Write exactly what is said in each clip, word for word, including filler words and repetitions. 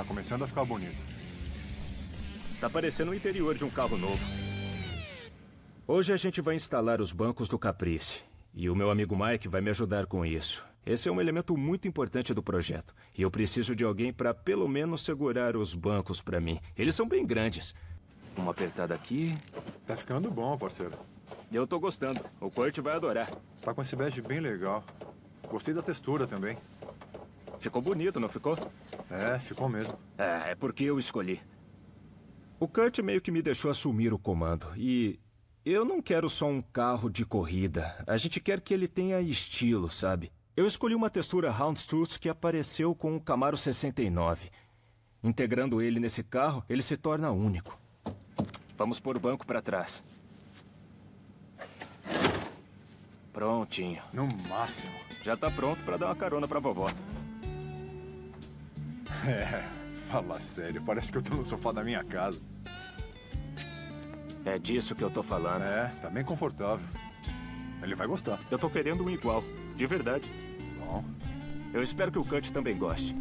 Tá começando a ficar bonito. Tá parecendo o interior de um carro novo. Hoje a gente vai instalar os bancos do Caprice. E o meu amigo Mike vai me ajudar com isso. Esse é um elemento muito importante do projeto. E eu preciso de alguém para pelo menos segurar os bancos para mim. Eles são bem grandes. Uma apertada aqui. Tá ficando bom, parceiro. Eu tô gostando. O Kurt vai adorar. Tá com esse badge bem legal. Gostei da textura também. Ficou bonito, não ficou? É, ficou mesmo. É, é porque eu escolhi. O Kurt meio que me deixou assumir o comando. E eu não quero só um carro de corrida. A gente quer que ele tenha estilo, sabe? Eu escolhi uma textura Houndstooth que apareceu com o Camaro sessenta e nove. Integrando ele nesse carro, ele se torna único. Vamos pôr o banco para trás. Prontinho. No máximo. Já tá pronto para dar uma carona pra vovó. É, fala sério. Parece que eu tô no sofá da minha casa. É disso que eu tô falando. É, tá bem confortável. Ele vai gostar. Eu tô querendo um igual, de verdade. Bom. Eu espero que o Kurt também goste.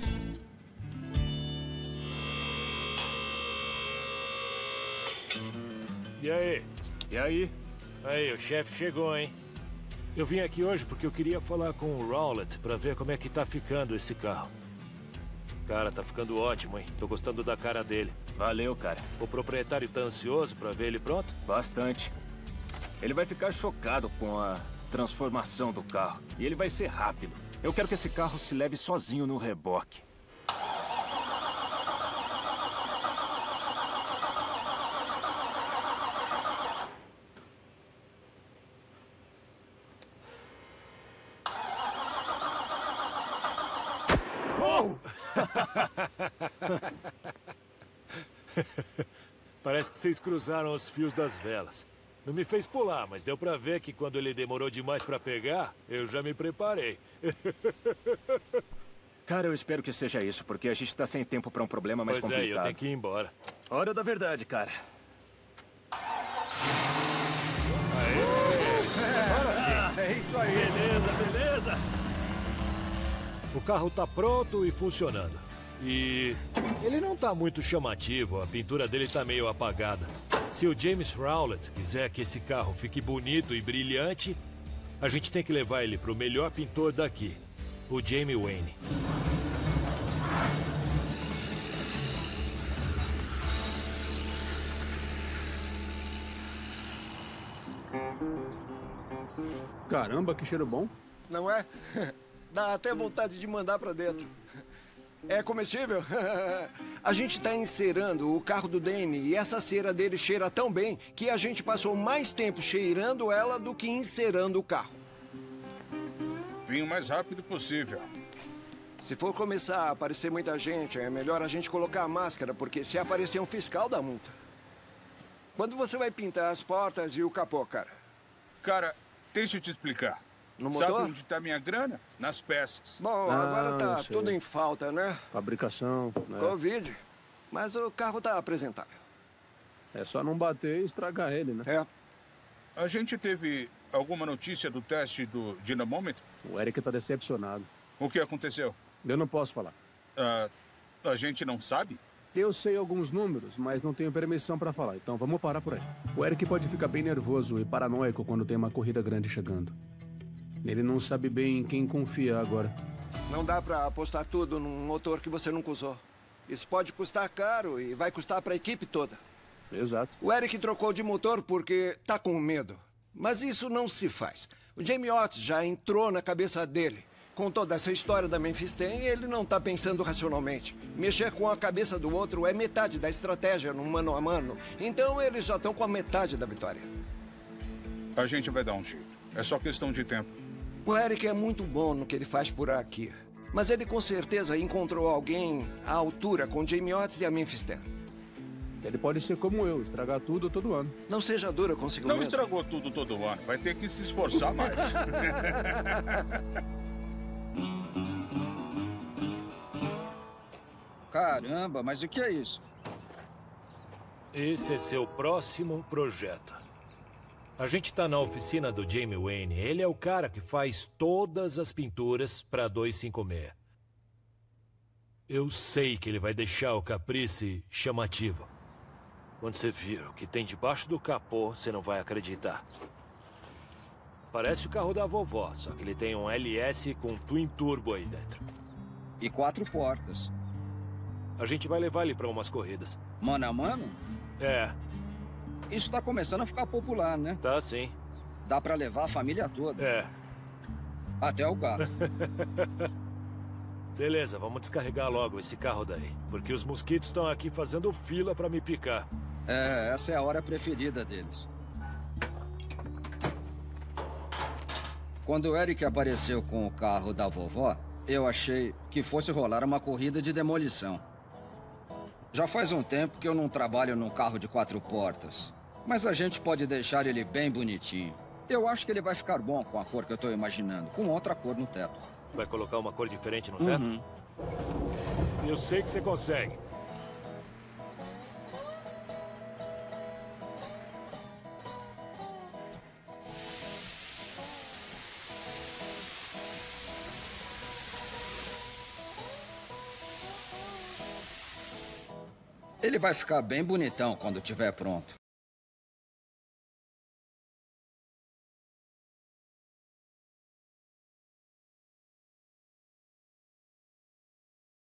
E aí? E aí? Aí, o chefe chegou, hein? Eu vim aqui hoje porque eu queria falar com o Rowlett pra ver como é que tá ficando esse carro. Cara, tá ficando ótimo, hein? Tô gostando da cara dele. Valeu, cara. O proprietário tá ansioso pra ver ele pronto? Bastante. Ele vai ficar chocado com a transformação do carro. E ele vai ser rápido. Eu quero que esse carro se leve sozinho no reboque. Parece que vocês cruzaram os fios das velas. Não me fez pular, mas deu pra ver que quando ele demorou demais pra pegar, eu já me preparei. Cara, eu espero que seja isso, porque a gente tá sem tempo pra um problema mais pois complicado. Pois é, eu tenho que ir embora. Hora da verdade, cara. Aê! Agora sim. É isso aí. Beleza, beleza. O carro tá pronto e funcionando. E ele não tá muito chamativo, a pintura dele tá meio apagada. Se o James Rowlett quiser que esse carro fique bonito e brilhante, a gente tem que levar ele pro melhor pintor daqui, o Jamie Wayne. Caramba, que cheiro bom. Não é? Dá até vontade de mandar pra dentro. É comestível? A gente tá encerando o carro do Danny e essa cera dele cheira tão bem que a gente passou mais tempo cheirando ela do que encerando o carro. Vim o mais rápido possível. Se for começar a aparecer muita gente, é melhor a gente colocar a máscara, porque se aparecer um fiscal, dá multa. Quando você vai pintar as portas e o capô, cara? Cara, deixa eu te explicar. No motor? Sabe onde tá minha grana? Nas peças. Bom, Ah, agora tá sei. tudo em falta, né? Fabricação, né? Covid. Mas o carro tá apresentável. É só não bater e estragar ele, né? É. A gente teve alguma notícia do teste do dinamômetro? O Eric tá decepcionado. O que aconteceu? Eu não posso falar. Ah, a gente não sabe? Eu sei alguns números, mas não tenho permissão pra falar, então vamos parar por aí. O Eric pode ficar bem nervoso e paranoico quando tem uma corrida grande chegando. Ele não sabe bem em quem confiar agora. Não dá pra apostar tudo num motor que você nunca usou. Isso pode custar caro e vai custar pra equipe toda. Exato. O Eric trocou de motor porque tá com medo. Mas isso não se faz. O Jamie Otis já entrou na cabeça dele. Com toda essa história da Memphis Ten, ele não tá pensando racionalmente. Mexer com a cabeça do outro é metade da estratégia no mano a mano. Então eles já estão com a metade da vitória. A gente vai dar um jeito. É só questão de tempo. O Eric é muito bom no que ele faz por aqui. Mas ele com certeza encontrou alguém à altura com Jamie Otis e a Memphis Ten. Ele pode ser como eu, estragar tudo todo ano. Não seja dura consigo Não mesmo. estragou tudo todo ano. Vai ter que se esforçar mais. Caramba, mas o que é isso? Esse é seu próximo projeto. A gente tá na oficina do Jamie Wayne. Ele é o cara que faz todas as pinturas para duzentos e cinquenta e seis. Eu sei que ele vai deixar o Caprice chamativo. Quando você vir o que tem debaixo do capô, você não vai acreditar. Parece o carro da vovó, só que ele tem um L S com Twin Turbo aí dentro. E quatro portas. A gente vai levar ele pra umas corridas. Mano a mano? É, Isso tá começando a ficar popular, né? tá sim. Dá pra levar a família toda. É. Até o gato. Beleza, vamos descarregar logo esse carro daí. Porque os mosquitos estão aqui fazendo fila pra me picar. É, essa é a hora preferida deles. Quando o Eric apareceu com o carro da vovó, eu achei que fosse rolar uma corrida de demolição. Já faz um tempo que eu não trabalho num carro de quatro portas. Mas a gente pode deixar ele bem bonitinho. Eu acho que ele vai ficar bom com a cor que eu tô imaginando, com outra cor no teto. Vai colocar uma cor diferente no teto? Uhum. Eu sei que você consegue. Ele vai ficar bem bonitão quando estiver pronto.